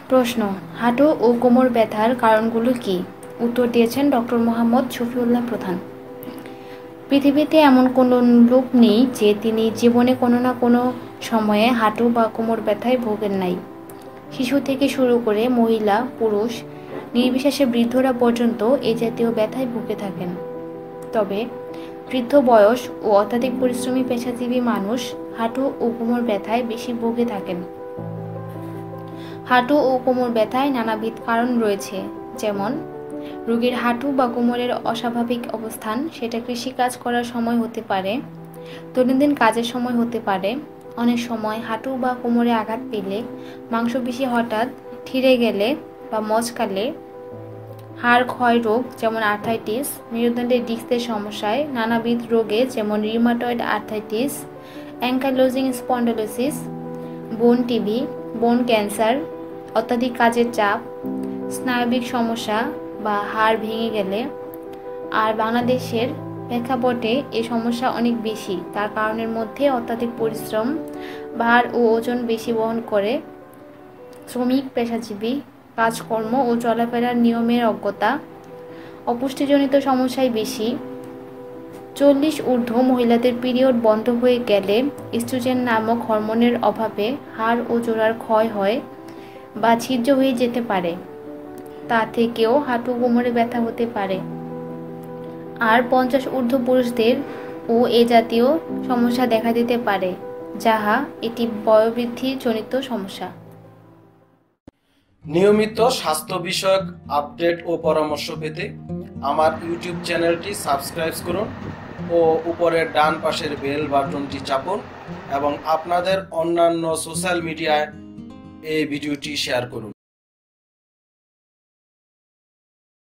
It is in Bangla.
প্রশ্ন, হাঁটু ও কোমর ব্যথার কারণগুলো কি? উত্তর দিয়েছেন ডক্টর.মোহাম্মদ শফিউল্লাহ প্রধান। পৃথিবীতে এমন কোনো লোক নেই যে তিনি জীবনে কোনো না কোনো সময়ে হাঁটু বা কোমর ব্যথায় ভোগেন নাই। শিশু থেকে শুরু করে মহিলা, পুরুষ নির্বিশেষে বৃদ্ধরা পর্যন্ত এই জাতীয় ব্যথায় ভুগে থাকেন। তবে বৃদ্ধ বয়স ও অত্যাধিক পরিশ্রমী পেশাজীবী মানুষ হাঁটু ও কোমর ব্যথায় বেশি ভুগে থাকেন। হাঁটু ও কোমর ব্যথায় নানাবিধ কারণ রয়েছে, যেমন রোগীর হাঁটু বা কোমরের অস্বাভাবিক অবস্থান, সেটা কৃষিকাজ করার সময় হতে পারে, দৈনন্দিন কাজের সময় হতে পারে। অনেক সময় হাঁটু বা কোমরে আঘাত পেলে, মাংসপেশি হঠাৎ ঠিরে গেলে বা মচকালে, হাড় ক্ষয় রোগ যেমন আর্থাইটিস, মেরুদণ্ডের ডিস্কের সমস্যায়, নানাবিধ রোগে যেমন রিউমাটয়েড আর্থাইটিস, অ্যাঙ্কাইলোজিং স্পন্ডলোসিস, বোন টিবি, বোন ক্যান্সার, অত্যাধিক কাজের চাপ, স্নায়বিক সমস্যা বা হাড় ভেঙে গেলে। আর বাংলাদেশের প্রেক্ষাপটে এই সমস্যা অনেক বেশি। তার কারণের মধ্যে অত্যাধিক পরিশ্রম, ভার ও ওজন বেশি বহন করে, শ্রমিক পেশাজীবী কাজকর্ম ও চলাফেরার নিয়মের অজ্ঞতা, অপুষ্টিজনিত সমস্যাই বেশি। 40 ঊর্ধ্ব মহিলাদের পিরিয়ড বন্ধ হয়ে গেলে ইস্ট্রোজেন নামক হরমোনের অভাবে হাড় ও জোড়ার ক্ষয় হয় বা ছিদ্র হয়ে যেতে পারে। তা থেকেও হাঁটু কোমরে ব্যথা হতে পারে। আর 50 ঊর্ধ্ব পুরুষদের ও এ জাতীয় সমস্যা দেখা দিতে পারে, যাহা এটি বয়োবৃদ্ধি জনিত সমস্যা। নিয়মিত স্বাস্থ্য বিষয়ক আপডেট ও পরামর্শ পেতে আমার ইউটিউব চ্যানেলটি সাবস্ক্রাইব করুন ও উপরের ডান পাশের বেল বাটনটি চাপুন এবং আপনাদের অন্যান্য সোশ্যাল মিডিয়ায় এই ভিডিওটি শেয়ার করুন।